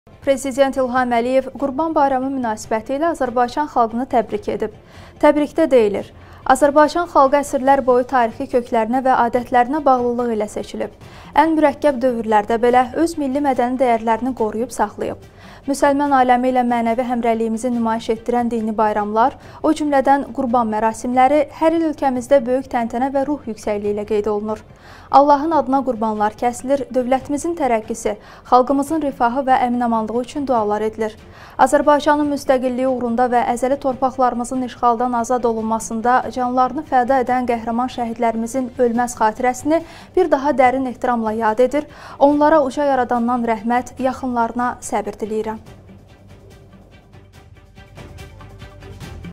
Prezident İlham Əliyev Qurban Bayramı münasibətilə Azərbaycan xalqını təbrik edib. Təbrikdə deyilir: Azərbaycan xalqı əsrlər boyu tarixi köklərinə və adətlərinə bağlılıq ilə seçilib. Ən mürəkkəb dövrlərdə belə öz milli mədəni dəyərlərini qoruyub saxlayıb. Müsəlman aləmi ilə mənəvi həmrəyliyimizi nümayiş etdirən dini bayramlar, o cümlədən qurban mərasimləri hər il ölkəmizdə böyük təntənə və ruh yüksəkliyi ilə qeyd olunur. Allahın adına qurbanlar kəsilir, dövlətimizin tərəqqisi, xalqımızın rifahı və əmin-amanlığı üçün dualar edilir. Azərbaycanın müstəqilliyi uğrunda və əzəli torpaqlarımızın işğaldan azad olunmasında canlarını fəda edən qəhrəman şəhidlərimizin ölməz xatirəsini bir daha dərin ehtiramla yad edir, onlara uca yaradandan rəhmət, yaxınlarına səbir diləyirəm.